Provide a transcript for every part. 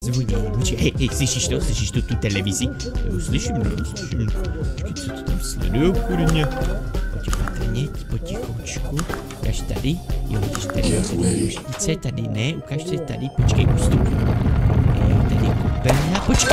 zvoní. Hej, slyšíš to? Slyšíš to, tu televizi? Jo, slyším. Počkej, co to tam sledujou, kurně? Pojď patrně, potichoučku. Ukaž tady. Jo, vidíš tady rušnice, tady ne, ukaž se tady, počkej, ustup. Jo, tady koupelna, počkej.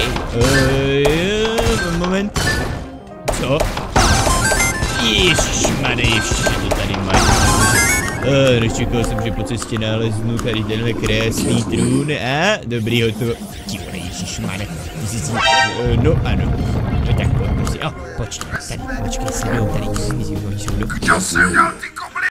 Moment. Co? Ježišmane, ještě to tady máš. Nečekal jsem, že po cestě naleznu tady tenhle krásný trůn. A dobrý, hotovo. Ti vole, ježišmane. No ano. No tak pojď, počkej, tady, počkej, sledujou tady. Kdo jsem dal ty kobly?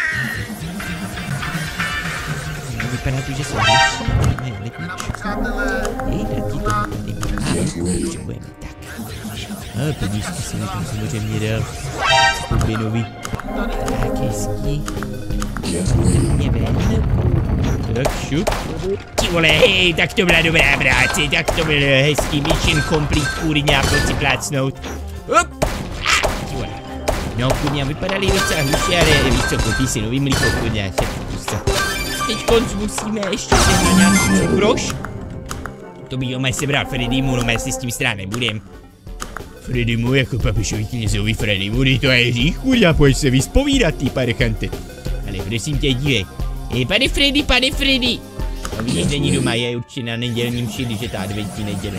Vypadá to, že jsou lepší. Mají letničku. Jejda, ti to tady potřebujeme. Tak. Penízky jsem mi tam samozřejmě dal. Skupinový. Tak, hezký. Mě ven. Tak, šup. Ti vole, hej, tak to byla dobrá práce. Tak to byl hezký mission complete, kurňa, pojď si plácnout. Hop. Ti vole. No, kurňa, vypadaly docela hluši, ale víš co, koupí si nový mlíko, kurňa, teďkonc musíme ještě sehnat nějaký cukroš. To by Jome sebral Freddymu, no si s tím strát nebudem. Freddymu jako papišový knězovi Freddymu, kdy to je hřích, kurňa, pojď se vyspovídat, ty parchante. Ale prosím tě, dívej. Pane Freddy! No vidíš, není doma, je určitě na nedělním mši, když je ta adventní neděle.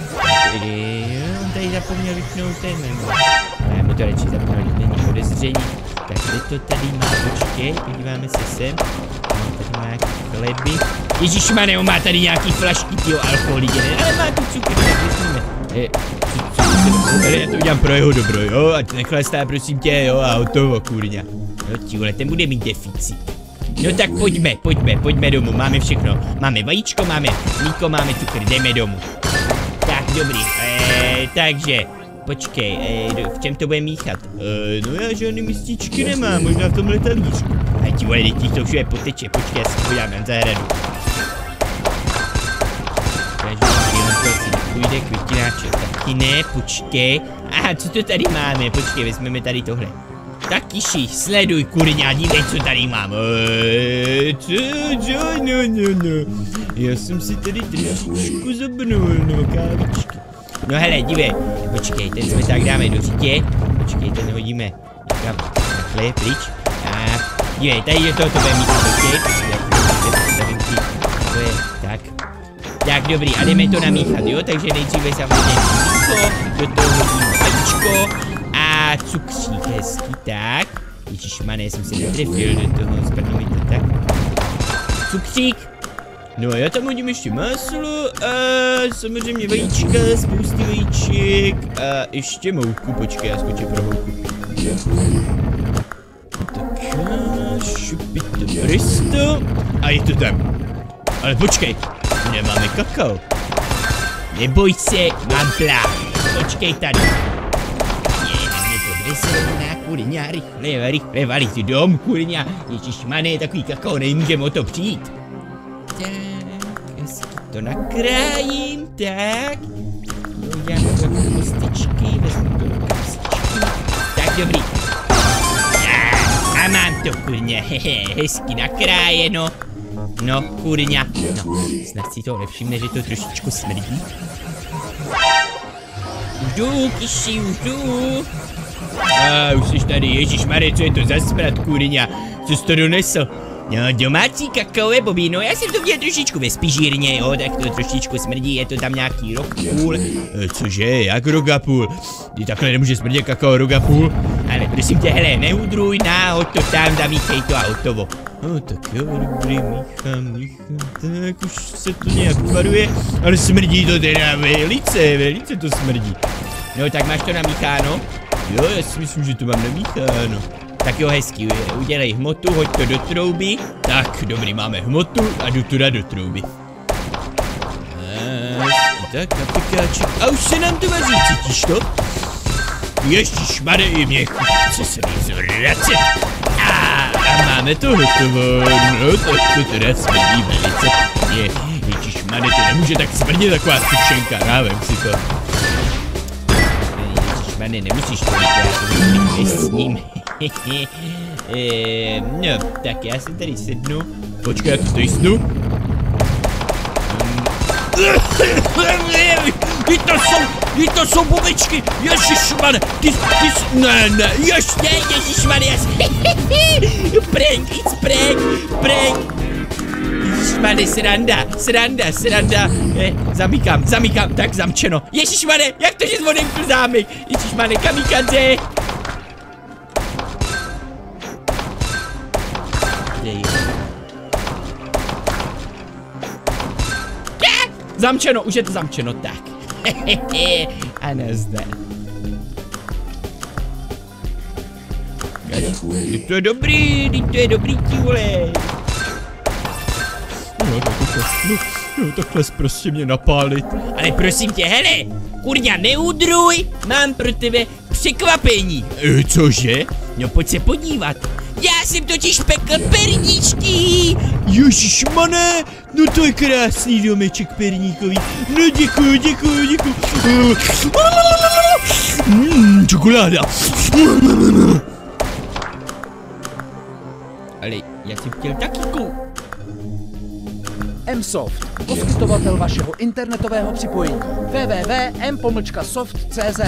On tady zapomněl vypnout ten, já mu to radši zapnout, není podezření. Tak kde to tady má, počkej, podíváme se sem. Tady má nějaký chleby. Ježišmane, on má tady nějaký flašky, tyjo, alkohol, ale má tu cukr, tak vezmeme. Ale já to udělám pro jeho dobro, jo, ať nechlastá, prosím tě, jo, a hotovo, kurňa. No ti vole, ten bude mít deficit. No tak pojďme domů, máme všechno. Máme vajíčko, máme mlíko, máme cukr, jdeme domů. Tak, dobrý, takže, počkej, v čem to bude míchat? No já žádný mističky nemám, možná v tomhle talířku. A ti vole, teď to všude poteče, počkej, já si podívám na zahradu. Půjde květináček, taky ne, počkej. Aha, co to tady máme, počkej, vezmeme tady tohle. Tak kiši, sleduj, kurňa, dívej, co tady mám. No. Já jsem si tady trošičku zabnul, no, kávičky. No hele, dívej, počkej, ten jsme tak dáme do řitě. Počkej, ten hodíme někam takhle, pryč. A dívej, tady do toho to bude mít, počkej. To je, tak. Tak dobrý, a jdeme to namíchat, jo, takže nejdříve samozřejmě mlíko, do toho hodíme vajíčko a cukřík hezký, tak. Ježišmane, jsem se netrefil do toho, spadlo mi to tak. Cukřík. No já tam hodím ještě máslo a samozřejmě vajíčka, spousty vajíček a ještě mouku, počkej, já skočím pro mouku. Tak, šupit to presto a je to tam. Ale počkej, nemáme kakao. Neboj se, mám plán. Počkej tady. Je na mě podveselná, kurňa, rychle valí si dom, kurňa. Ježišmane, takový kakao, nemůžeme o to přijít. Tak, hezky to nakrájím, tak. Udělám to do kostičky, vezmu to do kostičky. Tak, dobrý. A mám to, kurňa, hezky nakrájeno. No, kurňa, no, snad si to nevšimne, že to trošičku smrdí. Už jdu, kiši, už jdu. Už jsi tady, ježišmarje, co je to za smrad, kurňa, co jsi to donesl? No, domácí kakaové bobí, no já jsem to viděl trošičku ve spižírně, jo, tak to trošičku smrdí, je to tam nějaký rok půl. Cože, jak rok a půl? Ty takhle nemůže smrdět kakao rok a půl? Ale prosím tě, hele, neudruj, hoď to tam, zamíchej to a hotovo. No tak jo, dobrý, míchám, tak už se to nějak varuje, ale smrdí to teda velice to smrdí. No tak máš to namícháno? Jo, já si myslím, že to mám namícháno. Tak jo, hezky, udělej hmotu, hoď to do trouby. Tak, dobrý, máme hmotu a jdu to dát do trouby. Tak, na pikáček. A už se nám to vaří, cítíš to? Ježišmarja, mě chce se mi zvracet. A máme to hotovo, no tak to teda smrdí velice. Ježišmarja, to nemůže tak smrdit, taková sušenka, dávám si to. Ježišmarja, nemusíš to říkat, s ním. No, tak já si tady sednu. Počkej, já to tady sednu. To jsou bubičky, ježišmane, ne, ježišmane, prank. Ježišmane, sranda, zamykám, tak zamčeno. Ježišmane, jak to, že zvodemkl zámek, ježišmane, kamikadze. Zamčeno, už je to zamčeno, tak. A nazdar. To je dobrý, ty vole. No, takhle prostě mě napálit. Ale prosím tě, hele, kurňa, neudruj, mám pro tebe překvapení. Cože? No pojď se podívat. Já jsem totiž pekl perníčky. Ježišmane, no to je krásný domeček perníkový. No děkuju. Čokoláda. Ale já jsem chtěl taky M-Soft, poskytovatel vašeho internetového připojení. www.m-soft.cz.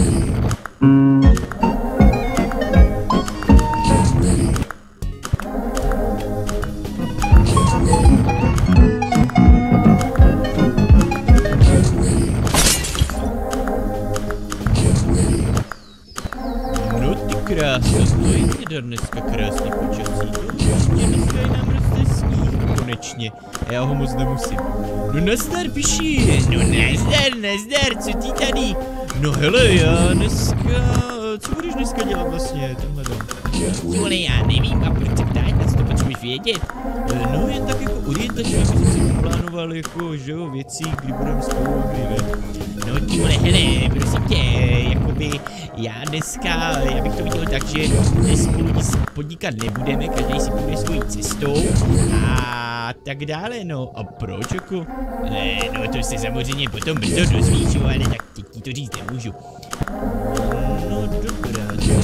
Dneska krásný počasí. Dneska je nám roste sníh, konečně. Já ho moc nemusím. No nazdar, piši. No nazdar, co ty tady? No hele, já dneska... Co budeš dneska dělat vlastně, tenhle dom? Vole, já nevím, a proč se ptáš, to potřebuješ vědět? No jen tak jako orientačně, aby jsem si plánoval jako, že jo, věci, kdy budeme spolu, kdy ne. No ty vole, hele, prosím tě, jakoby, já bych to viděl tak, že spolu nic podnikat nebudeme, každý si půjde svojí cestou a tak dále, no. A proč jako? No to se samozřejmě potom brzo dozvíš, ale tak ti to říct nemůžu. No dobrá,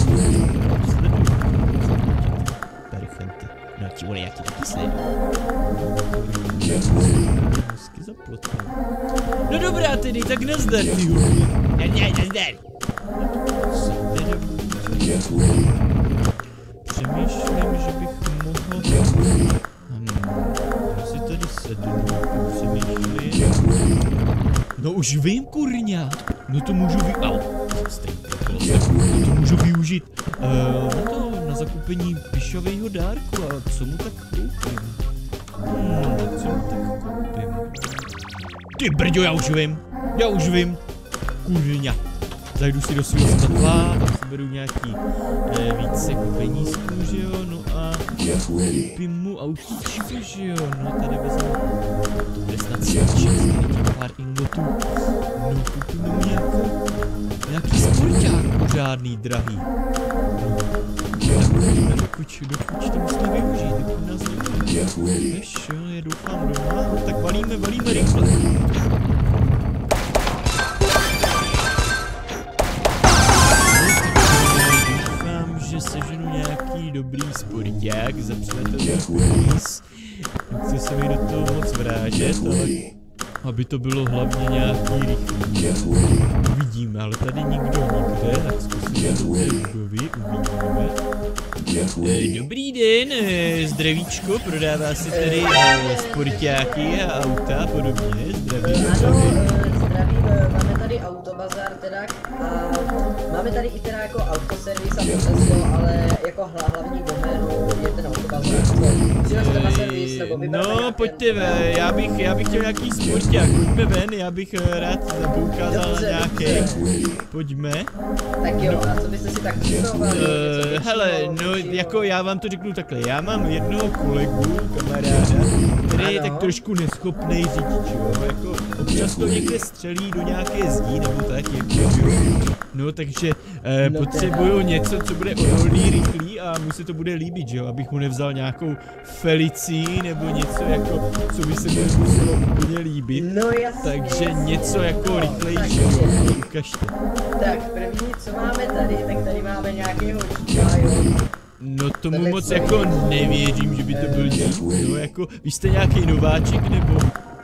perfekty. No ti vole, já ti taky sleduju. No dobrá tedy, tak nazdar, ty vole. Nazdar. Přemýšlím, že bych mohl... Já si tady sednu, přemýšlím... No už vím, kurňa. No to můžu využít. No to na zakoupení pišového dárku, a co mu tak koupím? Ty brďo, já už vím. Kurňa. Zajdu si do svého statla, tam si beru nějaký více penízků, že jo, no a koupím mu autíčko, že jo, no tady vezmu, to bude snad stačit, tady pár ingotů, no koupím mu nějaký sporťák pořádný, drahý, no, tak dokud to musíme využít, dokud nás nebude, víš jo, já doufám doma, no tak valíme rychle. Seženu nějaký dobrý sporták za přátelský peníz. Nechci se mi do toho moc vrážet, ale aby to bylo hlavně nějaký rychlý. Uvidíme, ale tady nikde, tak zkusíme do té budovy, uvidíme. Dobrý den, zdravíčko, prodává se tady sportáky a auta a podobně, zdravím. Máme tady autobazar teda a máme tady i teda jako autoservis a proceso, ale jako hlavní doménu je ten autobazar. Přivezte na servis nebo vybereme. No pojďte ve, já bych chtěl nějaký sporták, pojďme ven, já bych rád poukázal na nějaký. Pojďme. Tak jo, a co byste si tak představovali? Hele, no jako já vám to řeknu takhle, já mám jednoho kolegu, kamaráda, který je tak trošku neschopnej řidič, jo, jako občas to někde střelí do nějaké zdí nebo tak, jako, no takže potřebuju něco, co bude odolný, rychlý a mu se to bude líbit, jo, abych mu nevzal nějakou Felicii nebo něco jako, co by se mi muselo úplně líbit, no jasně, takže jasně, něco jako rychlejšího, ukažte. Tak první, co máme tady, tak tady máme nějakého dívka, jo. No tomu moc jako nevěřím, že by to byl dík, no jako, vy jste nějaký nováček nebo?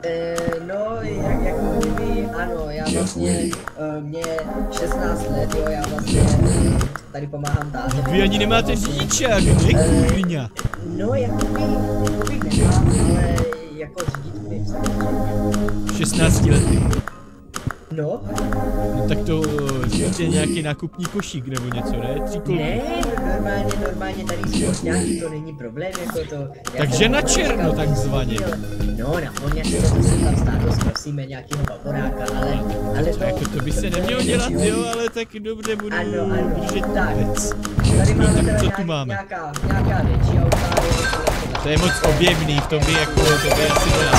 No, jako kdyby, ano, já vlastně, mě 16 let, jo, já vlastně tady pomáhám tátovi. Vy ani nemáte řidičák, ne kurňa? No, jakoby nemám, ale jako řídit umím samozřejmě. 16 lety. No? No tak to řídíte nějaký nákupní košík nebo něco, ne? Tříkolku. Ne, normálně tady sportáky, to není problém, jako to... Takže na černo takzvaně. No, na ponětce to se tam stále prosíme nějakého bavoráka, ale to... Jako to by se nemělo dělat, jo, ale tak dobře budu držet tak. věc. Tady máme tak teda co tu máme? nějaká větší auta, To je moc objemný, v tom by jako, to by asi byla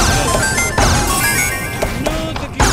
no, taky...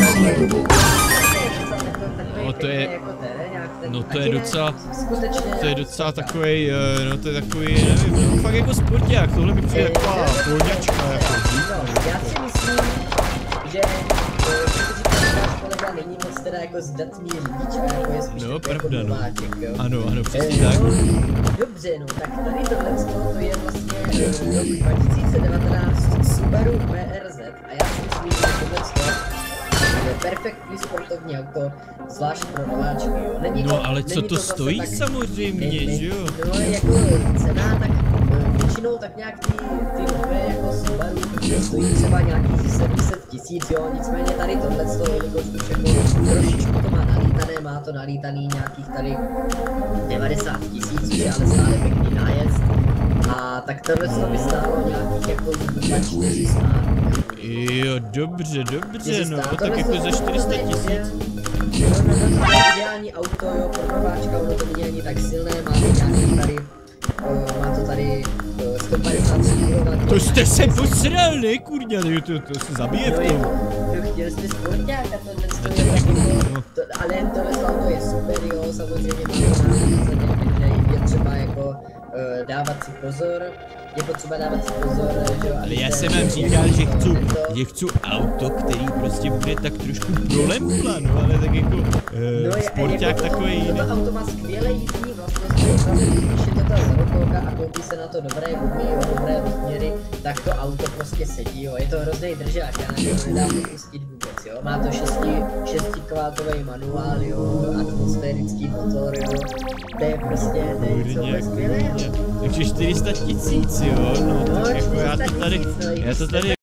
No to je... No to je docela takovej, no to je takový, nevím, no fakt jako sporták, tohle mi přijde taková polňačka, jako já si myslím, že náš kolega není moc teda jako zdatný řidič, a jako je spíš pravda, jako nováček, jo. Ano, přesně tak. Dobře, no tak tady tohle to je vlastně rok 2019 Subaru BRZ a já si myslím, že tohle je perfektní sportovní auto, zvlášť pro nováčky, jo. No ale co to stojí tak, samozřejmě, že jo? No jako cena, tak většinou tak nějak ty nové jako Subaru stojí třeba nějakých 700 000, jo, nicméně tady tohle stojí, jelikož už jako trošičku to má nalítané, má to nalítaný nějakých tady 90 000, což je ale stále pěkný nájezd. A tak tohle by stálo nějakých jako 400. Jo, dobře, no, tak jako za 400 000. No, to je ideální auto, jo, pro nováčka, ono to není ani tak silné, má to nějaký tady, má to tady 153 kW. To jste se posral, ne, kurňa, to se zabije v tom. No, chtěli jste sportáka, tohle je tak jako, ale tohle auto je super, jo, samozřejmě má to náhodně, je třeba jako dávat si pozor. Je potřeba dávat si pozor, že jo. Ale já jsem vám říkal, že chci auto, který prostě bude tak trošku prolempla, no, ale tak jako sporták jako, takový jiný. Toto auto má skvěle jízdní vlastnosti, když je to ta zarokolka a koupí se na to dobré gumy, dobré rozměry, tak to auto prostě sedí, jo. Je to hrozný držák, já na to nedám pustit vůbec, jo. Má to 6 kW manuál, jo, atmosférický motor, jo. To je prostě, to je skvělé. Takže 400 000, jo, no tak jako já to tady